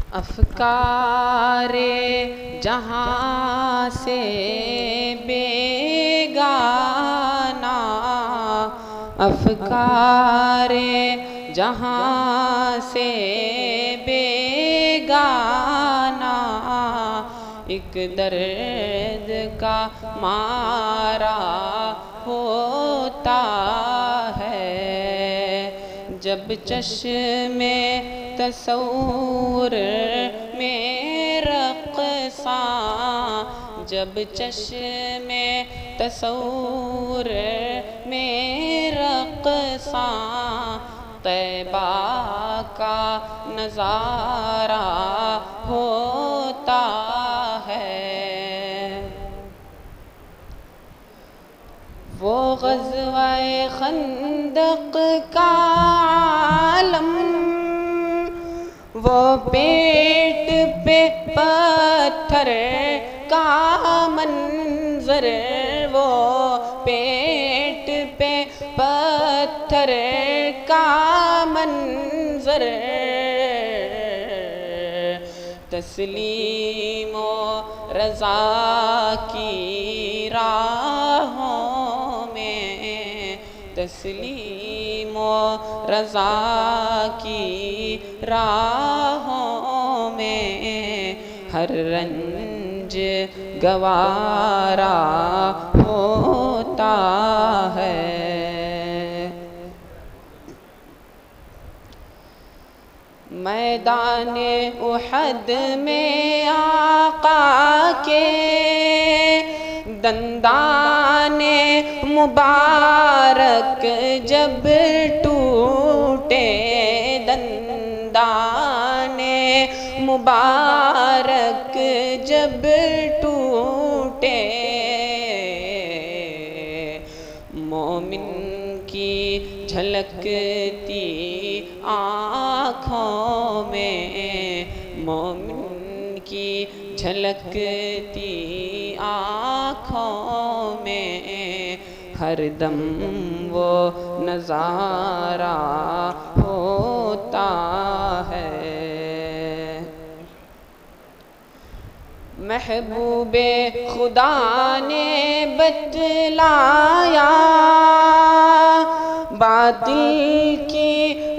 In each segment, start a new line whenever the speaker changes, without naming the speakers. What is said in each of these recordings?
افکار جہاں سے بیگانہ، افکار جہاں سے بیگانہ، ایک درد کا مارا ہوتا ہے جب چشم تصور میں رقصاں، جب چشم تصور میں رقصاں طیبہ کا نظارہ ہوتا ہے۔ وہ غزوہ خندق کا عالم، وہ پیٹ پہ پتھر کا منظر، وہ پیٹ پہ پتھر کا منظر، تسلیم و رضا کی راہوں میں، تسلیم و رضا کی راہوں میں، ہر رنج گوارا ہوتا ہے۔ میدان احد میں آقا کے دندان مبارک جب ٹوٹے، دندان مبارک جب ٹوٹے، مومن کی جھلکتی آنکھوں میں، مومن کی جھلکتی آنکھوں میں، ہر دم وہ نظارہ ہوتا ہے۔ محبوب خدا نے بتلایا باطل کی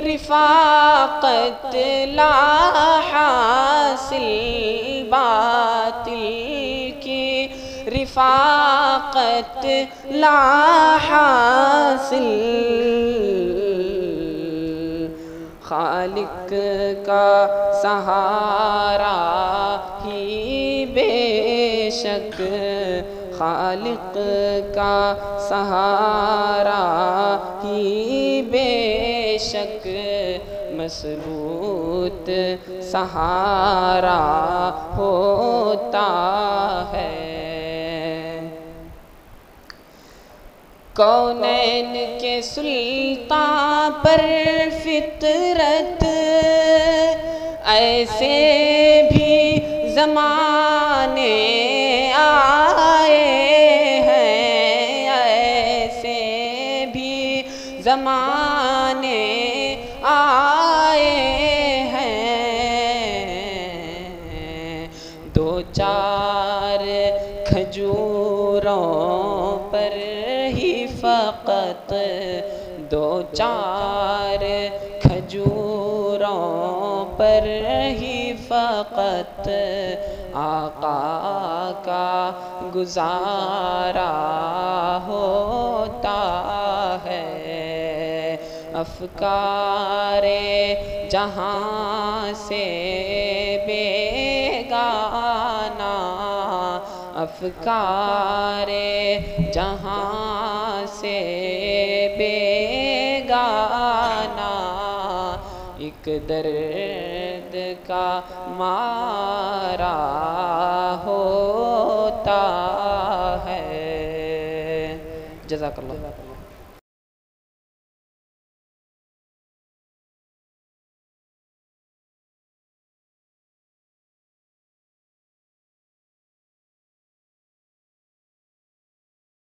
رفاقت لا حاصل، باطل کی رفاقت لا حاصل، خالق کا سہارا ہی بے شک، خالق کا سہارا ہی بے شک، مضبوط سہارا ہوتا ہے۔ کونین کے سلطان پر فطرت ایسے بھی زمانے آئے ہیں، ایسے بھی زمانے آئے ہیں، دو چار کھجوروں پر ہی فقط، دو چار کھجوروں پر ہی فقط آقا کا گزارا ہوتا ہے۔ افکار جہاں سے بیگانہ، افکار جہاں سے بیگانہ، ایک درد کا مارا ہوتا ہے۔ جزاک اللہ۔